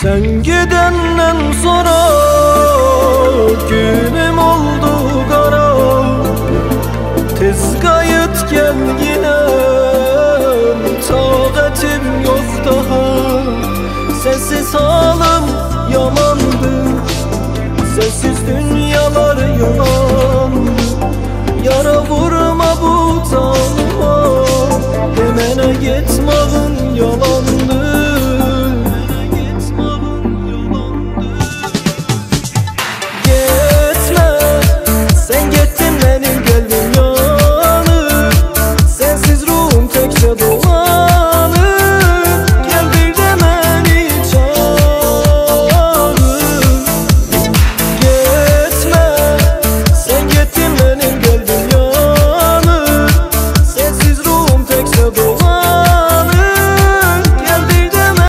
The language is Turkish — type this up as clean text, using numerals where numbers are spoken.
Sen gidenden sonra günüm oldu kara. Tez qayıt gel yine, taqətim yok daha. Sensiz halım yamandı, sensiz dünyalar yalan.